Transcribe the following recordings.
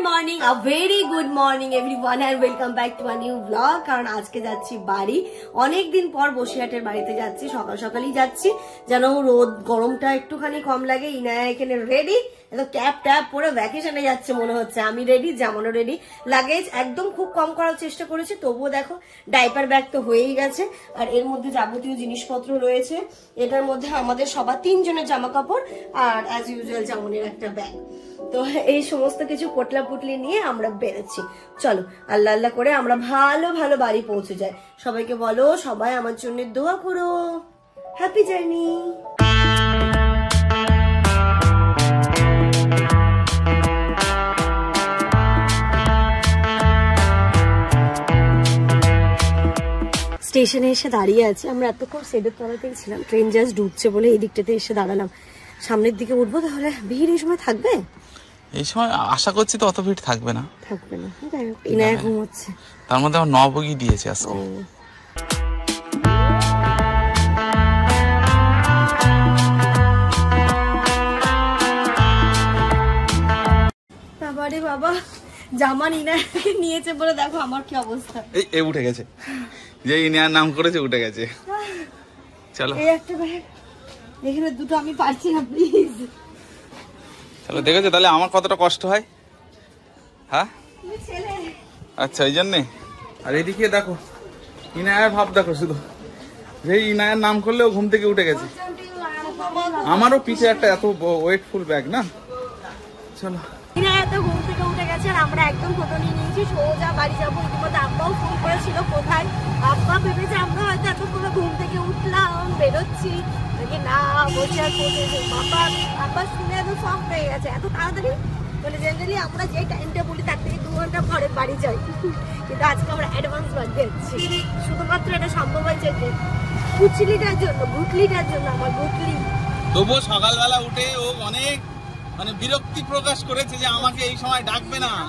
Morning, a very good morning everyone and welcome back to a new blog. কারণ আজকে যাচ্ছি বাড়ি, অনেকদিন পর বসিরহাটের বাড়িতে যাচ্ছি। সকাল সকালই যাচ্ছি যেন রোদ গরমটা একটুখানি কম লাগে। ইনায়া এখানে রেডি, ক্যাপ ট্যাপ পরে ভ্যাকেশনে যাচ্ছে মনে হচ্ছে। আমি রেডি, যেমনও রেডি। লাগেজ একদম খুব কম করার চেষ্টা করেছি, তবুও দেখো ডাইপার ব্যাগ তো হয়েই গেছে। আর এর মধ্যে যাবতীয় জিনিসপত্র রয়েছে। এটার মধ্যে আমাদের সবার 3 জনের জামা কাপড় আর অ্যাজ ইউজুয়াল যেমনের একটা ব্যাগ। তো এই সমস্ত কিছু পোটলা পুটলি নিয়ে আমরা বেরোচ্ছি। চলো আল্লাহ আল্লাহ করে আমরা ভালো ভালো বাড়ি পৌঁছে যাই। সবাইকে বলো, সবাই আমার জন্য দোয়া করো। Happy journey. স্টেশনে এসে দাঁড়িয়ে আছি আমরা। এতক্ষণ শেডের তলাতেই ছিলাম, ট্রেন জাস্ট ঢুকছে বলে এই দিকটাতে এসে দাঁড়ালাম। সামনের দিকে উঠবো, তাহলে ভিড় এই সময় থাকবে? এই সময় আশা করছি তো অত ভিড় থাকবে না। থাকবে না, ইনায়া ঘুমোচ্ছে। তার মধ্যে আমার 9 বগি দিয়েছে আজকে। বাবারে বাবা, জামান ইনায়াকে নিয়েছে বলে দেখো আমার কি অবস্থা। এই উঠে গেছে, যে ইনায়ার নাম করেছে উঠে গেছে। চলো এই একটা ব্যাগ, এখানে দুটো আমি পারছি না, প্লিজ। চলো, দেখেছো তাহলে আমার কতটা কষ্ট হয়। হ্যাঁ ছেলে, আচ্ছা এই জন্যে। আর এদিকে দেখো ইনায়ার ভাব দেখো, শুধু যে ইনায়ার নাম করলেও ঘুম থেকে উঠে গেছে। আমারও পিছে একটা এত ওয়েটফুল ব্যাগ না। চলো, ইনায়া তো ঘুম থেকে উঠে গেছে আর আমরা একদম ফটো নিয়ে নিয়েছি, সোজা বাড়ি যাবো। ইতিমধ্যে আব্বাও ফোন করেছিল কোথায়। আব্বা ভেবেছে আমরা হয়তো এতক্ষণ ঘুম থেকে উঠলাম বেরোচ্ছি, না বসে আর পৌঁছেছে। আব্বা শুনে এত শখ পেয়ে গেছে এত তাড়াতাড়ি। মানে জেনারেলি আমরা যে টাইমটা বলি তার থেকে 2 ঘন্টা পরে বাড়ি যাই, কিন্তু আজকে আমরা অ্যাডভান্স বাদ দিচ্ছি। শুধুমাত্র এটা সম্ভব হয়েছে যে কুচলিটার জন্য, গুটলিটার জন্য। আমার গুটলি তবুও সকালবেলা উঠে ও অনেক বিরক্তি প্রকাশ করেছে যে আমাকে এই সময় ডাকবে না।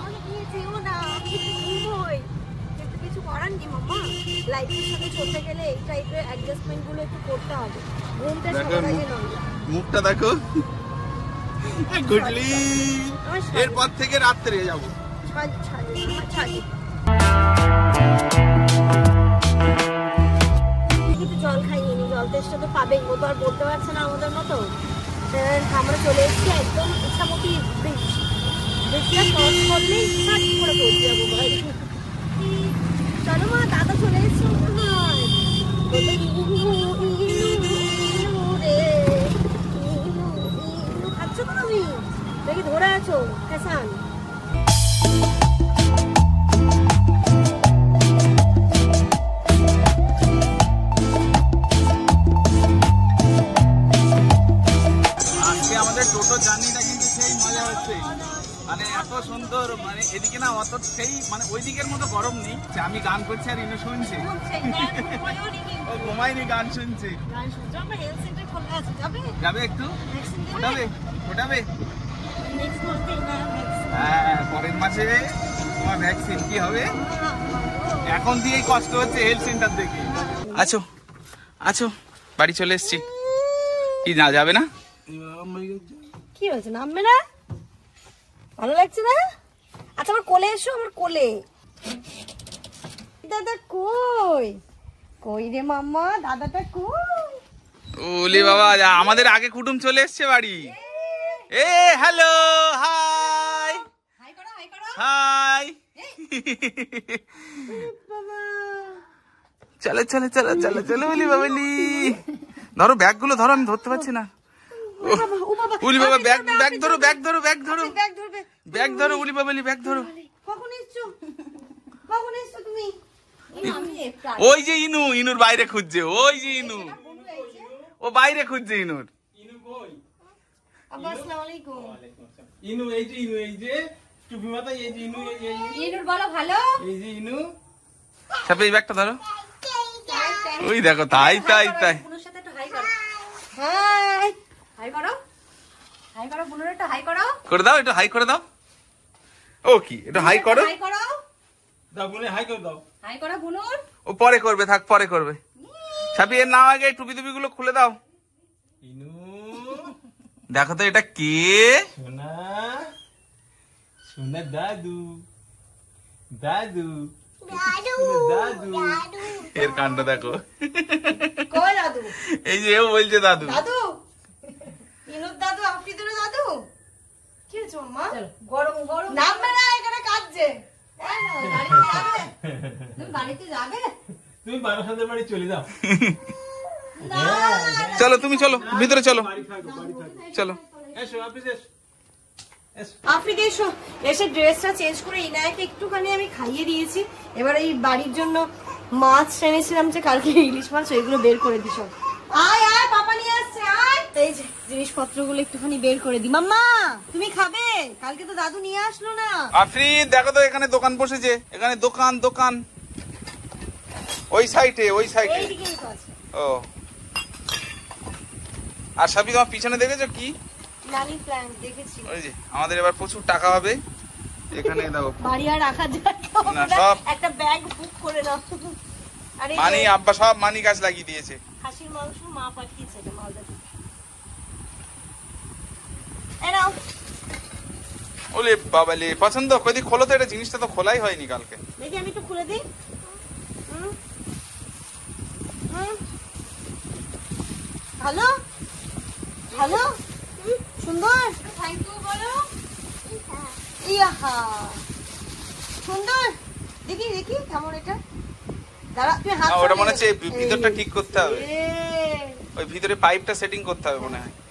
কিন্তু কিছু করার নেই মাম্মা, লাইফের সাথে চলতে গেলে এই টাইপের অ্যাডজাস্টমেন্ট গুলো একটু করতে হবে। ঘুমটা সবার আগে নয়। মুখটা দেখো গুডলি। এরপর থেকে রাত্রে যাবো। কিন্তু জল খাইয়ে নি, জল তেষ্টা তো পাবেই। ও তো আর বলতে পারছে না আমাদের মতো। আমরা চলে এসেছি একদম ইচ্ছামতি ব্রিজটা ক্রস করলেই সাট করে পৌঁছে যাবো ভাই। চলো মা, দাদা চলে এসছে মনে হয়। খাচ্ছ তো তুমি? দেখি ধরে আছো কেসান। টোটো জার্নিটা কিন্তু সেই মজা হচ্ছে, মানে এত সুন্দর। মানে এদিকে না অত সেই মানে ওই দিকের মতো গরম নেই। আমি গান করছি আর ইনু শুনছে, ও ঘুমায়নি, গান শুনছে। যাবে একটু ফোটাবে। হ্যাঁ, পরের মাসে তোমার ভ্যাকসিন কি হবে? এখন দিয়েই কষ্ট হচ্ছে হেলথ সেন্টার দেখে। আছো বাড়ি চলে এসছি। কি না যাবে না? কি হয়েছে, নামবে না? ভালো লাগছে না? আচ্ছা আমার কোলে এসো, আমার কোলে। দাদা কই কই রে মাম্মা, দাদাটা কই? ওলে বাবা, আমাদের আগে কুটুম চলে এসছে বাড়ি। এ হ্যালো, হাই হাই। চলো চলো চলো চলো চলো বলি বাবলি। ধরো ব্যাগগুলো ধরো, আমি ধরতে পারছি না। উলি বাবা, ব্যাগ ধরো, ব্যাগ ধরো, ব্যাগ ধরো, ব্যাগ ধরো উলি বাবলি, ব্যাগ ধরো। কখন এসছো তুমি? ওই যে ইনুর বাইরে খুঁজছে, ওই যে ও বাইরে খুঁজছে ইনুর। আসসালামু আলাইকুম। এই যে টুপি মাথা, এই যে ইনুর বলো ভালো। এই যে সাথে এই ব্যাগটা ধরো। ওই দেখো, তাই বুনুর সাথে একটু হাই করো। হাই করো, হাই করো বুনুর, একটু হাই করো। করে দাও, একটু হাই করে দাও। ও কি একটু হাই করো, হাই করো দাও বুনে, হাই করে দাও। হাই করো বুনুর। ও পরে করবে, থাক পরে করবে। ছাপি এর নাও আগে টুপি টুপি গুলো খুলে দাও। দেখো তো এটা কে? সোনা সোনা দাদু দাদু দাদু এর কাণ্ড দেখো। কই দাদু? এই যে ও বলছে দাদু। দাদু ইনুর দাদু, আফ্রিদের দাদু। কি হয়েছে মাম্মা? গরম গরম নামবে না, এখানে কাঁদছে। বাড়িতে যাবে? তুমি বারাসাতের বাড়ি চলে যাও। চলো তুমি চলো ভিতরে চলো বাড়ি থাকো, বাড়ি থাকো। চলো। এসো অফিস এসো। এসো। আফ্রিদি এসো। এসে ড্রেসটা চেঞ্জ করে ইনায়াকে একটুখানি আমি খাইয়ে দিয়েছি। এবার এই বাড়ির জন্য মাছ এনেছিলাম যে কালকে, ইলিশ মাছ, ওইগুলো বের করে দিস। আয় আয়, পাপা নিয়ে আসছে, আয়। এই যে জিনিসপত্রগুলো একটুখানি বের করে দি। মাম্মা তুমি খাবে? কালকে তো দাদু নিয়ে আসলো না। আফরিদ দেখো তো এখানে দোকান বসেছে, এখানে দোকান দোকান ওই সাইডে ওই সাইডে। এইদিকেই তো আছে। ও আর সাবি তোমার পিছনে দেখেছো কি? নানি প্ল্যান দেখেছি। ওই যে আমাদের এবার প্রচুর টাকা হবে এখানে দেখো। বাড়ি আর রাখা যায় না, সব একটা ব্যাগ বুক করে নাও। আরে মানি আব্বা সব মানি গাছ লাগিয়ে দিয়েছে। খাসির মাংস মা পাঠিয়েছে, এটা মালদা থেকে। এই নাও। ওলে বাবালে পছন্দ কদি খোলো তো, এটা জিনিসটা তো খোলাই হয়নি কালকে। দেখি আমি একটু খুলে দিই। ভালো ভালো সুন্দর। থ্যাংক ইউ বলো। ইয়াহা সুন্দর। দেখি দেখি কেমন এটা। দাঁড়া তুই হাত ওটা মনে সরিয়ে হচ্ছে দে। ভিতরটা ঠিক করতে হবে, এ, ওই ভিতরে পাইপটা সেটিং করতে হবে মনে হয়।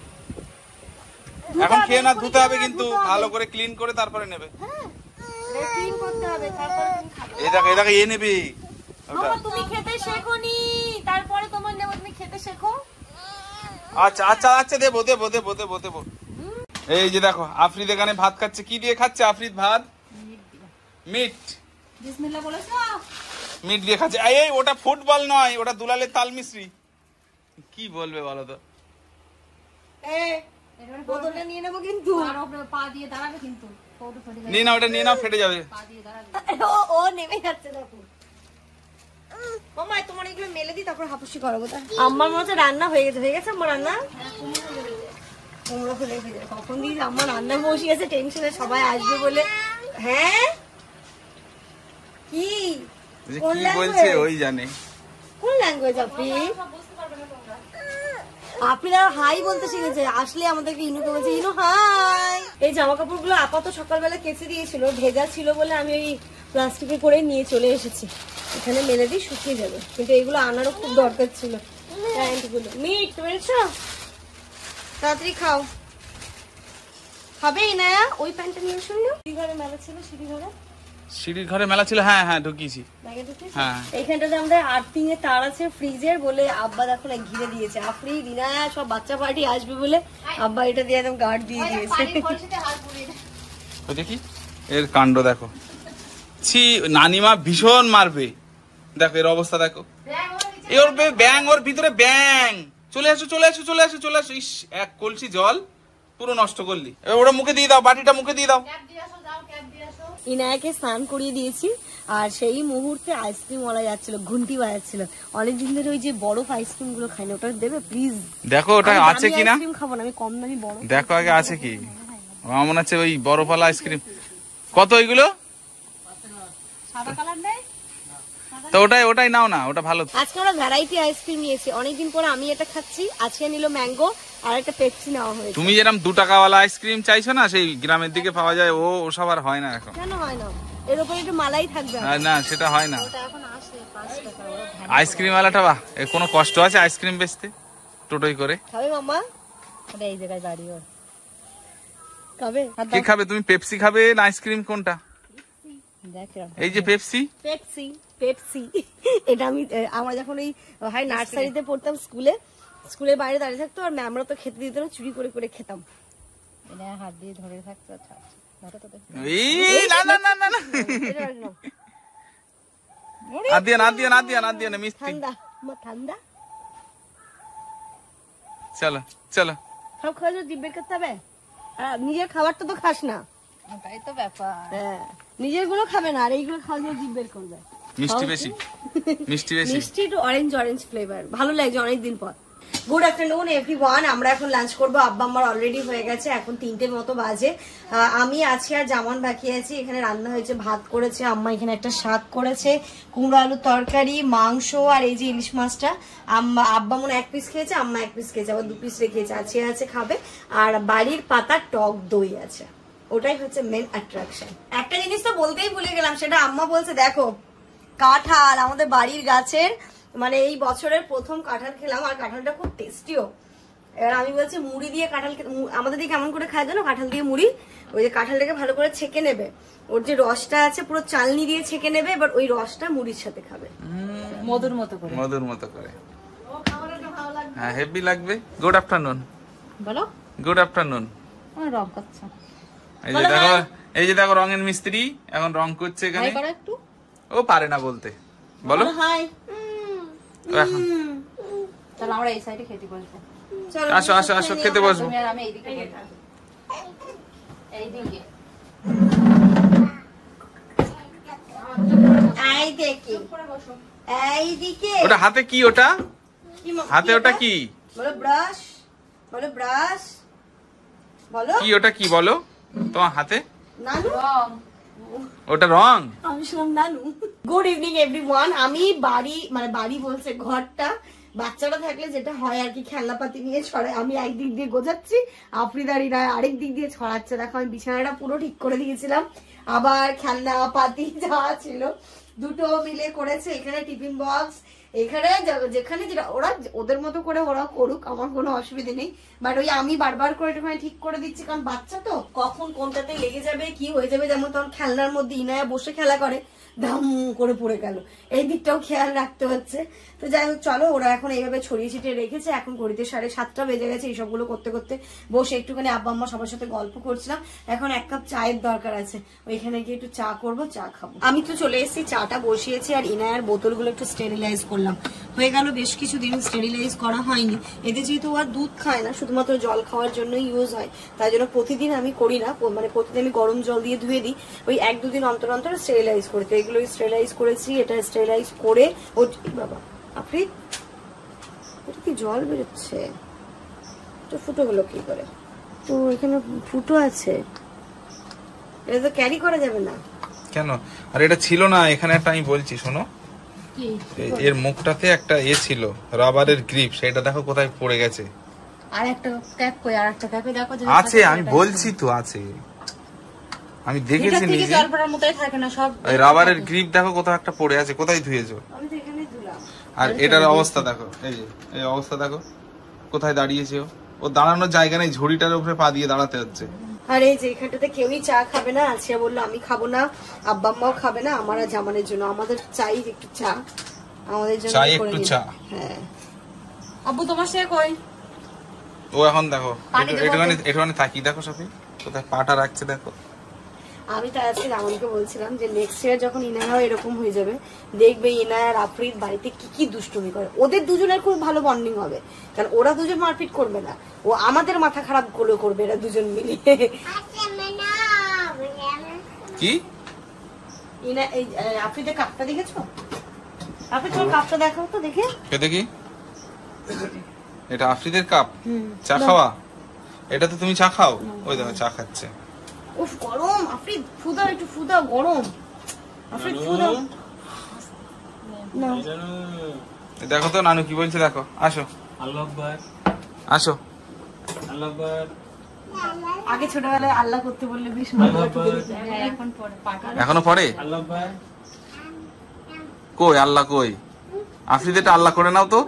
ধুতে এখন হবে, খেয়ে না এক্ষুনি ধুতে হবে, খেয়ে না, কিন্তু ধুতে হবে। ভালো করে ক্লিন করে তারপরে নেবে। হ্যাঁ, এটা clean করতে হবে, তারপরে তুমি খাবে। এই দেখো এ নেবে ওটা। বাবা, তুমি খেতে শেখোনি, তারপরে তোমার নেব, তুমি খেতে শেখো। আচ্ছা আচ্ছা আচ্ছা দেবো দেবো দেবো দেবো দেবো। এই যে দেখো আফরিদ এখানে ভাত খাচ্ছে। কি দিয়ে খাচ্ছে আফরিদ ভাত? মিট। বিসমিল্লাহ বলেছো? মিট দিয়ে খাচ্ছে। এই ওটা ফুটবল নয়, ওটা দুলালের তাল মিশ্রি। কি বলবে বলো তো? বোতলটা নিয়ে নেবো কিন্তু। পা দিয়ে দাঁড়াবে কিন্তু। নিয়ে নাও, ওটা নিয়ে নাও, ফেটে যাবে। পা দিয়ে দাঁড়াবে। ও নেমে যাচ্ছে দেখো। মামা তোমার এগুলো মেলে দিই, তারপর হাপুসি করবো। আমার মনে হচ্ছে রান্না হয়ে গেছে। হয়ে গেছে আমার রান্না? কুমড়ো ফুলে গেছে। কখন দিস আমার রান্না বসিয়েছে, টেনশনে সবাই আসবে বলে। হ্যাঁ কি যে কোন কি বলছে language? ওই জানে। কোন ল্যাঙ্গুয়েজ আপনি? আপনি হাই বলতে শিখেছে। আসলে আমাদেরকে ইনুকে বলছে ইনু হাই। এই জামা কাপড়গুলো আপাতত সকালবেলা কেচে দিয়েছিল, ভেজা ছিল বলে আমি ওই প্লাস্টিকে করে নিয়ে চলে এসেছি। এখানে মেলে দিয়ে শুকিয়ে যাবে, কিন্তু এগুলো আনারও খুব দরকার ছিল। প্যান্টগুলো মিট পেয়েছো? তাড়াতাড়ি খাও। খাবে ইনায়া? ওই প্যান্টটা নিয়ে শুনলো সিঁড়ি ঘরে মেলা ছিল। সিঁড়ি ঘরে সিঁড়ির ঘরে মেলা ছিল। হ্যাঁ হ্যাঁ ঢুকিয়েছি। ব্যাগে ঢুকিয়েছো? হ্যাঁ। এইখানটাতে আমাদের আর্থিং এর তার আছে, ফ্রিজের বলে আব্বা দেখো না ঘিরে দিয়েছে। আপনি দিনায়া সব বাচ্চা পার্টি আসবে বলে আব্বা এটা দিয়ে একদম গার্ড দিয়ে দিয়েছে। ওই দেখি এর কাণ্ড দেখো। ছি, নানিমা ভীষণ মারবে। দেখো এর অবস্থা দেখো। এ ওর ব্যাং, ওর ভিতরে ব্যাং। চলে আসো চলে আসো চলে আসো চলে আসো। ইস, এক কলসি জল পুরো নষ্ট করলি। এবার ওটা মুখে দিয়ে দাও, বাটিটা মুখে দিয়ে দাও। ইনায়াকে স্নান করিয়ে দিয়েছি, আর সেই মুহূর্তে আইসক্রিম ওলা যাচ্ছিল, ঘুন্টি বাজাচ্ছিল। অনেকদিন ধরে ওই যে বরফ আইসক্রিম গুলো খাই না, ওটা দেবে প্লিজ। দেখো ওটা আছে কিনা আইসক্রিম খাবো না আমি, কম দামি বরফ। দেখো আগে আছে কি। আমার মনে হচ্ছে ওই বরফওয়ালা আইসক্রিম। কত ওইগুলো? সাদা কালার নেই? তো ওটাই নাও না, ওটা ভালো। আজকে আমরা ভ্যারাইটি আইসক্রিম নিয়েছি। অনেকদিন পর আমি এটা খাচ্ছি। আজকে নিল ম্যাঙ্গো আর একটা পেপসি নেওয়া হয়েছে। তুমি যেরকম 2 টাকাওয়ালা আইসক্রিম চাইছো না, সেই গ্রামের দিকে পাওয়া যায়, ওসব আর হয় না এখন। কেন হয় না? এর উপরে একটু মালাই থাকবে। না সেটা হয় না। ওটা এখন আসে 5 টাকা। ওরা আইসক্রিম ওয়ালাটা বাহ, এর কোনো কষ্ট আছে আইসক্রিম বেচতে টোটোই করে? খাবে মাম্মা? ওটা এই জায়গায় দাঁড়িয়ে ওর। খাবে? হাত কি দাও। খাবে তুমি? পেপসি খাবে না আইসক্রিম, কোনটা? দেখ এরকম। এই যে পেপসি। পেপসি পেপসি এটা আমি আমরা যখন এই হাই নার্সারিতে পড়তাম, স্কুলের বাইরে দাঁড়িয়ে থাকতো আর ম্যামরা তো খেতে দিত না, চুরি করে করে খেতাম। এটা হাত দিয়ে ধরে থাকতো। আচ্ছা ধরো তো দেখো। এই না না না না না। এটা রাখ নাও। না দিয়ে না মিষ্টি। ঠান্ডা মা, ঠান্ডা। চলো চলো। সব খাওয়া জিভ বের করতে হবে। নিজের খাবারটা তো খাস না। ওটাই তো ব্যাপার। হ্যাঁ, নিজের গুলো খাবে না, আর এইগুলো খাওয়া দিয়ে জিভ বের করবে। মিষ্টি বেশি মিষ্টি বেশি। মিষ্টি একটু অরেঞ্জ ফ্লেভার ভালো লাগছে অনেকদিন পর। Good afternoon everyone. আমরা এখন লাঞ্চ করবো। আব্বা আমার অলরেডি হয়ে গেছে, এখন 3টের মতো বাজে। আমি আছি আর জামান বাকি আছি। এখানে রান্না হয়েছে, ভাত করেছে আম্মা, এখানে একটা শাক করেছে, কুমড়ো আলুর তরকারি, মাংস, আর এই যে ইলিশ মাছটা। আব্বা মনে 1 পিস খেয়েছে, আম্মা 1 পিস খেয়েছে, আবার 2 পিস রেখেছে, আছে খাবে। আর বাড়ির পাতা টক দই আছে, ওটাই হচ্ছে মেন অ্যাট্রাকশন। একটা জিনিস তো বলতেই ভুলে গেলাম, সেটা আম্মা বলছে দেখো কাঁঠাল আমাদের বাড়ির গাছের, মানে এই বছরের প্রথম কাঁঠাল খেলাম, আর কাঁঠালটা খুব টেস্টিও। এবার আমি বলছি মুড়ি দিয়ে কাঁঠাল, আমাদের দিকে কেমন করে খায় জানো, কাঁঠাল দিয়ে মুড়ি, ওই যে কাঁঠালটাকে ভালো করে ছেঁকে নেবে, ওর যে রসটা আছে পুরো চালনি দিয়ে ছেঁকে নেবে, এবার ওই রসটা মুড়ির সাথে খাবে মধুর মতো করে। মধুর মতো করে, হ্যাঁ হেভি লাগবে। গুড আফটারনুন বলো। Good afternoon. রং করছো? এই যে দেখো রঙের মিস্ত্রি এখন রং করছে এখানে। হাই করো একটু। ও পারে না বলতে, বলো হাই। তাহলে আমরা এই সাইডে খেতে বসবো। আসো আসো আসো, খেতে বসবো। তুমি আর আমি এইদিকে বসবো। এইদিকে এই দেখি, এইদিকে ওটা হাতে কি, ওটা হাতে ওটা কি? বলো ব্রাশ, বলো ব্রাশ, বলো কি ওটা কি বলো তোমার হাতে? নানু, ওটা রং। আমি শুনলাম নানু। Good evening everyone. আমি বাড়ি বলছে ঘরটা, বাচ্চারা থাকলে যেটা হয় আর কি, খেলনাপাতি নিয়ে ছড়ায়। আমি একদিক দিয়ে গোছাচ্ছি, আফ্রিদারি নয় আরেক দিক দিয়ে ছড়াচ্ছে। দেখো আমি বিছানাটা পুরো ঠিক করে দিয়েছিলাম, আবার খেলনা পাতি যা ছিল দুটো মিলে করেছে। এখানে টিফিন বক্স, এখানে যেখানে যেটা ওরা ওদের মতো করে ওরা করুক, আমার কোনো অসুবিধা নেই। বাট ওই আমি বারবার করে একটুখানি ঠিক করে দিচ্ছি, কারণ বাচ্চা তো কখন কোনটাতে লেগে যাবে কি হয়ে যাবে। যেমন তখন খেলনার মধ্যে ইনায়া বসে খেলা করে, ধাম করে পড়ে গেল, এই দিকটাও খেয়াল রাখতে হচ্ছে। তো যাই হোক চলো, ওরা এখন এইভাবে ছড়িয়ে ছিটিয়ে রেখেছে। এখন ঘড়িতে 7:30 বেজে গেছে। এইসবগুলো করতে করতে বসে একটুখানি আব্বা আম্মা সবার সাথে গল্প করছিলাম। এখন 1 কাপ চায়ের দরকার আছে, ওইখানে গিয়ে একটু চা করবো, চা খাবো। আমি তো চলে এসেছি, চাটা বসিয়েছি, আর ইনায়ার বোতলগুলো একটু স্টেরিলাইজ করলাম। হয়ে গেল বেশ কিছুদিন স্টেরিলাইজ করা হয়নি। এতে যেহেতু আর দুধ খায় না, শুধুমাত্র জল খাওয়ার জন্য ইউজ হয়, তাই জন্য প্রতিদিন আমি করি না, মানে প্রতিদিন আমি গরম জল দিয়ে ধুয়ে দিই, ওই 1-2 দিন অন্তর অন্তর স্টেরিলাইজ করি। তো এগুলো স্টেরিলাইজ করেছি, এটা স্টেরিলাইজ করে ও বাবা আপনি এটা কি জল বেরোচ্ছে, তো ফুটো হলো কি করে? তো এখানে ফুটো আছে, এটা তো ক্যারি করা যাবে না কেন? আর এটা ছিল না এখানে একটা, আমি বলছি শোনো, এর মুখটাতে একটা ছিল রাবারের গ্রিপ, সেটা দেখো কোথায় পড়ে গেছে। আর একটা ক্যাপ কই, আর একটা ক্যাপে দেখো যে আছে, আমি বলছি তো আছে, আমি দেখেছি নিজে। জল পড়ার মতোই থাকে না সব। এই রাবারের গ্রিপ দেখো কোথাও একটা পড়ে আছে, কোথায় ধুয়েছো? আমি তো এখানে ধুলাম। আর এটার অবস্থা দেখো, এই যে এই অবস্থা দেখো কোথায় দাঁড়িয়েছে ও দাঁড়ানোর জায়গা নেই, ঝুড়িটার উপরে পা দিয়ে দাঁড়াতে হচ্ছে। আর এই যে এখানটাতে কেউই চা খাবে না, আছিয়া বললো আমি খাবো না, আব্বা আম্মাও খাবে না, আমার আর জামানের জন্য আমাদের চাই একটু চা, আমাদের জন্য চাই করে একটু দিন। চা। হ্যাঁ আব্বু তোমার সে কই? ও এখন দেখো একটুখানি তাকিয়ে দেখো সফি, কোথায় পাটা রাখছে দেখো। আমি তাই আজকে জামানকে বলছিলাম যে নেক্সট ইয়ার যখন ইনায়াও এরকম হয়ে যাবে, দেখবে ইনায়া আর আফরিদ বাড়িতে কি কি দুষ্টুমি করে। ওদের দুজনের খুব ভালো বন্ডিং হবে, কারণ ওরা দুজন মারপিট করবে না, ও আমাদের মাথা খারাপ করবে এরা দুজন মিলে। কি ইনা এই আফরিদের কাপটা দেখেছো? আফরিদ তোমার কাপটা দেখাও তো দেখে। দেখি, এটা আফরিদের কাপ চা খাওয়া, এটা তো তুমি চা খাও, ওই দেখো চা খাচ্ছে। উফ গরম, আফরিদ ফুদাও একটু ফুদাও, গরম আফরিদ ফুদাও না। দেখো তো নানু কি বলছে, দেখো আসো আল্লাহ আকবার, আসো। আল্লাহ আকবার। আগে ছোটবেলায় আল্লাহ করতে বললে বেশ এখন পরে পাটা এখনো পড়ে? আল্লাহ আকবার। কই আল্লাহ কই? আফরিদেরটা আল্লাহ করে নাও তো।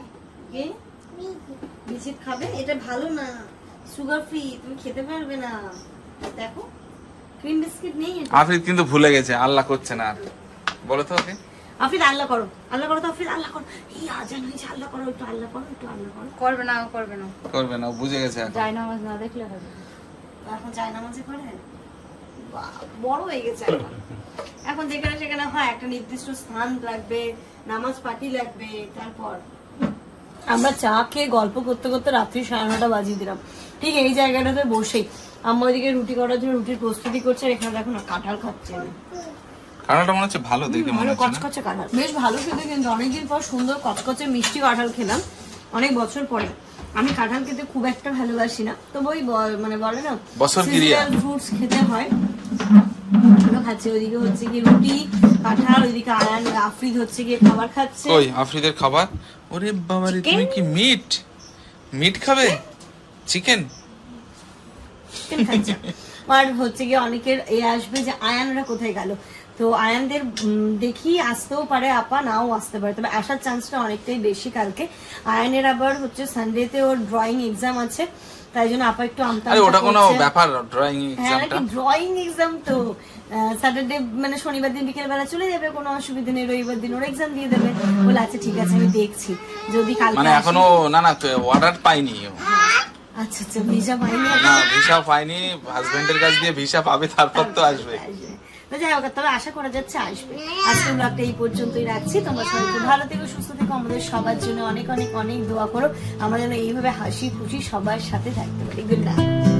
বিস্কিট খাবে? এটা ভালো না, সুগার ফ্রি, তুমি খেতে পারবে না। দেখো ক্রিম বিস্কিট নেই। আফরিদ কিন্তু ভুলে গেছে, আল্লাহ করছে না আর। বলো তো ওকে, আফরিদ আল্লাহ করো, আল্লাহ করো তো আফরিদ, আল্লাহ করো। এই আজান হয়েছে, আল্লাহ করো, একটু আল্লাহ করো, একটু আল্লাহ করো। করবে না, করবে না, করবে না, ও বুঝে গেছে এখন। যাই নামাজ না দেখলে হবে। এখন যায় নামাজে করে, বাহ, বড় হয়ে গেছে এখন। এখন যেখানে সেখানে হয় একটা নির্দিষ্ট স্থান লাগবে, নামাজ পার্টি লাগবে। তারপর আমরা চা খেয়ে গল্প করতে করতে রাত্রি 9:30 বাজিয়ে দিলাম, ঠিক এই জায়গাটাতে বসেই। আম্মা ওইদিকে রুটি করার জন্য রুটির প্রস্তুতি করছে, আর এখানে দেখো না কাঁঠাল খাচ্ছে। কাঁঠালটা মনে হচ্ছে ভালো দেখে মনে হচ্ছে না? কচকচে কাঁঠাল বেশ ভালো খেতে, কিন্তু অনেকদিন পর সুন্দর কচকচে মিষ্টি কাঁঠাল খেলাম। অনেক বছর পরে। আমি কাঁঠাল খেতে খুব একটা ভালোবাসি না, তো ওই মানে বলে না বছর কিরিয়া ফ্রুটস খেতে হয়, খাচ্ছে। ওইদিকে হচ্ছে কি রুটি কাঁঠাল, ওইদিকে আয়ান আফরিদ হচ্ছে গিয়ে খাবার খাচ্ছে। ওই আফ্রিদের খাবার। ওরে বাবারে, তুমি কি মিট খাবে? চিকেন খাচ্ছে। আর হচ্ছে গিয়ে অনেকের আসবে যে আয়ানরা কোথায় গেল, তো আয়ানদের দেখি আসতেও পারে আপা, নাও আসতে পারে, তবে আসার চান্সটা অনেকটাই বেশি কালকে। আয়ানের আবার হচ্ছে সানডেতে ওর ড্রয়িং এক্সাম আছে, তাই জন্য আপা একটু ওটা কোনো ব্যাপার? ড্রয়িং এক্সামটা ড্রয়িং এক্সাম তো স্যাটারডে মানে শনিবার দিন বিকেল বেলা চলে যাবে, কোনো অসুবিধা নেই, রবিবার দিন ওর এক্সাম দিয়ে দেবে। বলে আচ্ছা ঠিক আছে আমি দেখছি, যদি কালকে মানে এখনো না অর্ডার পাইনি। আচ্ছা আচ্ছা, ভিসা পাইনি, না ভিসা পাইনি, হাজবেন্ডের কাছ দিয়ে ভিসা পাবে, তারপর তো আসবে। যাই হোক, তবে আশা করা যাচ্ছে আসবে। আজকের ব্লগটা এই পর্যন্তই রাখছি। তোমরা সবাই খুব ভালো থেকো, সুস্থ থেকো, আমাদের সবার জন্য অনেক অনেক অনেক দোয়া করো, আমরা যেন এইভাবে হাসি খুশি সবার সাথে থাকতে পারি। Good night.